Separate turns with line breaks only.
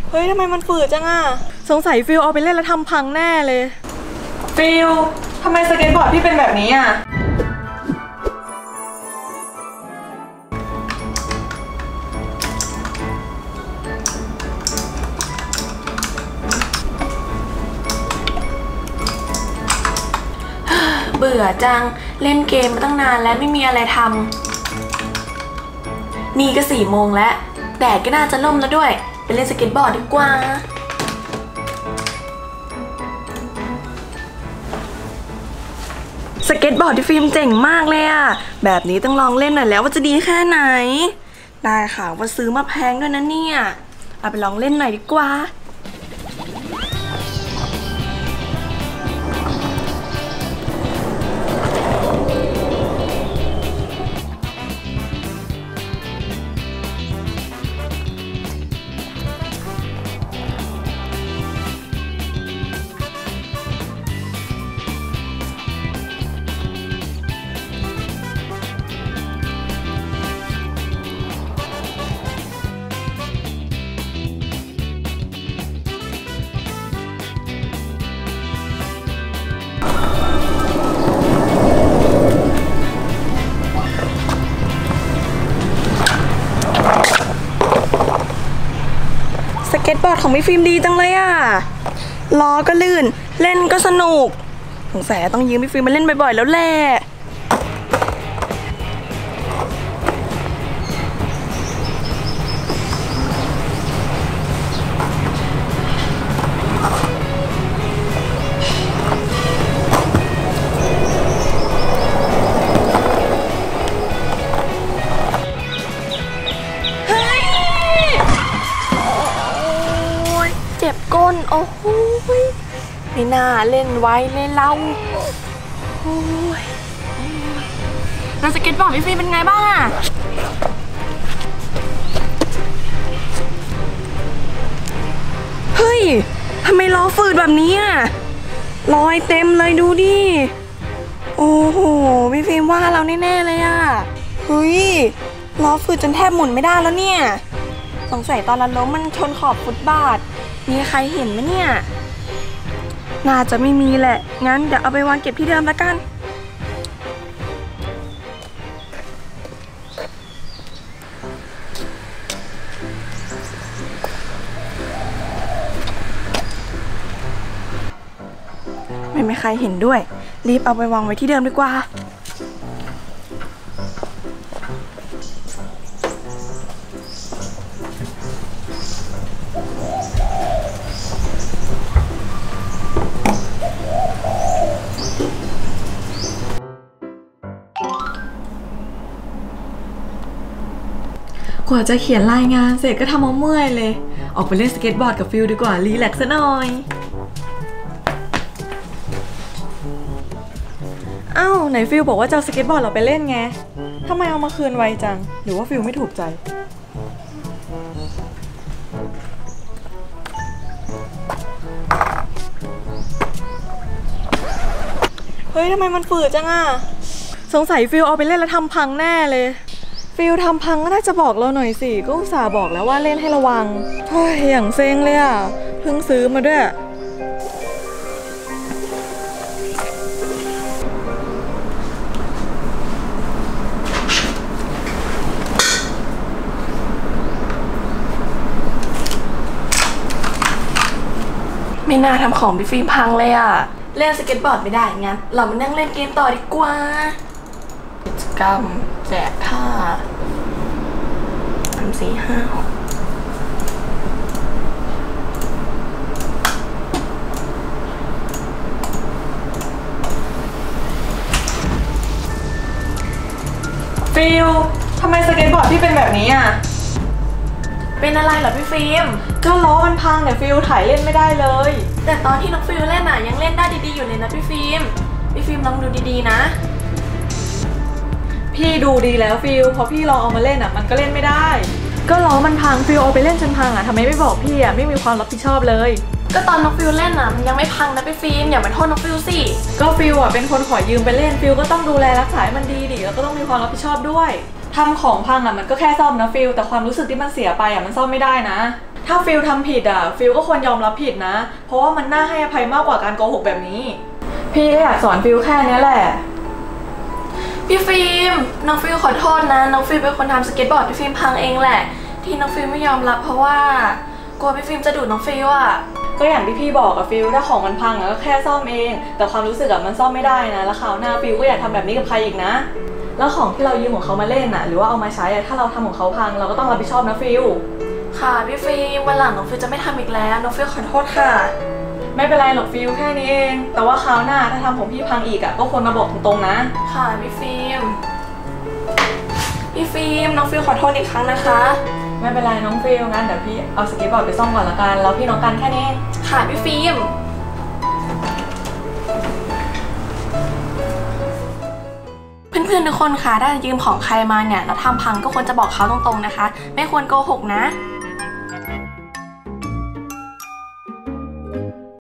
เฮ้ยทำไมมันฝืดจังอะสงสัยฟิลเอาไปเล่นแล้วทำพังแน่เลยฟิลทำไมสเก็ตบอร์ดพี่เป็นแบบนี้อะ
เบื่อจังเล่นเกมมาตั้งนานแล้วไม่มีอะไรทำนี่ก็4 โมงแล้วแดดก็น่าจะล่มแล้วด้วยไปเล่นสเก็ตบอร์ดดีกว่าสเก็ตบอร์ดที่ฟิล์มเจ๋งมากเลยอะแบบนี้ต้องลองเล่นหน่อยแล้วว่าจะดีแค่ไหนได้ค่ะว่าซื้อมาแพงด้วยนะเนี่ยเอาไปลองเล่นหน่อยดีกว่าสเก็ตบอร์ดของพี่ฟิล์มดีจังเลยอะล้อก็ลื่นเล่นก็สนุกสงสัยต้องยืมพี่ฟิล์มมาเล่นบ่อยๆแล้วแหละเจ็บก้นโอ้โหไม่น่าเล่นไว้เลยเราโอ้ยแล้วสเก็ตบอร์ดพี่ฟิล์มเป็นไงบ้างอะเฮ้ยทำไมล้อฝืดแบบนี้อะรอยเต็มเลยดูดิโอ้โหพี่ฟิล์มว่าเราแน่ๆเลยอะเฮ้ยล้อฝืดจนแทบหมุนไม่ได้แล้วเนี่ยสงสัยตอนเราล้มมันชนขอบฟุตบาทมีใครเห็นไหมเนี่ยน่าจะไม่มีแหละงั้นเดี๋ยวเอาไปวางเก็บที่เดิมแล้วกันไม่มีใครเห็นด้วยรีบเอาไปวางไว้ที่เดิมดีกว่ากว่าจะเขียนรายงานเสร็จก็ทำเอาเมื่อยเลยออกไปเล่นสเก็ตบอร์ดกับฟิลดีกว่ารีแลกซ์ซะหน่อยอ้าวไหนฟิลบอกว่าจะเอาสเก็ตบอร์ดเราไปเล่นไงทำไมเอามาคืนไวจังหรือว่าฟิลไม่ถูกใจเฮ้ยทำไมมันฝืดจังอะสงสัยฟิลเอาไปเล่นแล้วทำพังแน่เลยฟิลทำพังก็น่าจะบอกเราหน่อยสิก็อุตส่าห์บอกแล้วว่าเล่นให้ระวังเฮ้ยอย่างเซ็งเลยอ่ะเพิ่งซื้อมาด้วยไม่น่าทำของพี่ฟิล์มพังเลยอ่ะเล่นสเก็ตบอร์ดไม่ได้งั้นเรามานั่งเล่นเกมต่อดีกว่ากิจกรรมแจกท่า3 4 5 6
ฟิลทำไมสเก็ตบอร์ดพี่เป็นแบบนี้อ่ะ
เป็นอะไรเหรอพี่ฟิล์ม
ก็ล้อมันพังเนี่ยฟิลถ่ายเล่นไม่ได้เลย
แต่ตอนที่น้องฟิลเล่นน่ะยังเล่นได้ดีๆอยู่เลยนะพี่ฟิล์มลองดูดีๆนะ
พี่ดูดีแล้วฟิลพอพี่ลองเอามาเล่นอ่ะมันก็เล่นไม่ได้ก็ล้อมันพังฟิลเอาไปเล่นจนพังอ่ะทำไมไม่บอกพี่อ่ะไม่มีความรับผิดชอบเลย
ก็ตอนน้องฟิลเล่นน่ะมันยังไม่พังนะพี่ฟิล์มอย่าไปโทษน้องฟิลสิ
ก็ฟิลอ่ะเป็นคนขอยืมไปเล่นฟิลก็ต้องดูแลรักษาให้มันดีดิแล้วก็ต้องมีความรับผิดชอบด้วยทำของพังอ่ะมันก็แค่ซ่อมนะฟิลแต่ความรู้สึกที่มันเสียไปอ่ะมันซ่อมไม่ได้นะถ้าฟิลทำผิดอ่ะฟิลก็ควรยอมรับผิดนะเพราะว่ามันน่าให้อภัยมากกว่าการโกหกแบบนี้พี่ก็อยากสอนฟิลแค่นี้แหละ
พี่ฟิล์มน้องฟิล์มขอโทษนะน้องฟิล์มเป็นคนทำสเก็ตบอร์ดพี่ฟิล์มพังเองแหละที่น้องฟิล์มไม่ยอมรับเพราะว่ากลัวพี่ฟิล์มจะดุน้องฟิล์มอ่ะ
ก็อย่างที่พี่บอกอะฟิลถ้าของมันพังอะก็แค่ซ่อมเองแต่ความรู้สึกอะมันซ่อมไม่ได้นะแล้วคราวหน้าฟิลก็อย่าทำแบบนี้กับใครอีกนะแล้วของที่เรายืมของเขามาเล่นอะหรือว่าเอามาใช้อะถ้าเราทำของเขาพังเราก็ต้องรับผิดชอบนะฟิล
ค่ะพี่ฟิล์มวันหลังน้องฟิล์มจะไม่ทำอีกแล้วน้องฟิล์มขอโทษค่ะ
ไม่เป็นไรหรอกฟิลแค่นี้เองแต่ว่าคราวหน้าถ้าทำของพี่พังอีกอะก็ควรมาบอกตรงๆนะ
ค่ะพี่ฟิล์มน้องฟิล์มขอโทษอีกครั้งนะคะ
ไม่เป็นไรน้องฟิลงั้นเดี๋ยวพี่เอาสเก็ตบอร์ดไปซ่อมก่อนละกันแล้วพี่น้องกันแค่นี้
ค่ะพี่ฟิล์มเพื่อนๆทุกคนค่ะถ้ายืมของใครมาเนี่ยแล้วทำพังก็ควรจะบอกเขาตรงๆนะคะไม่ควรโกหกนะ